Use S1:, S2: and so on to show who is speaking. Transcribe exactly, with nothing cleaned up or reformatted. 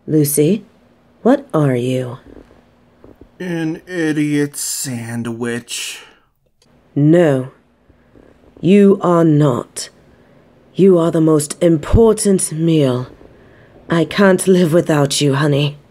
S1: Lucy, what are you?
S2: An idiot sandwich.
S1: No, you are not. You are the most important meal. I can't live without you, honey.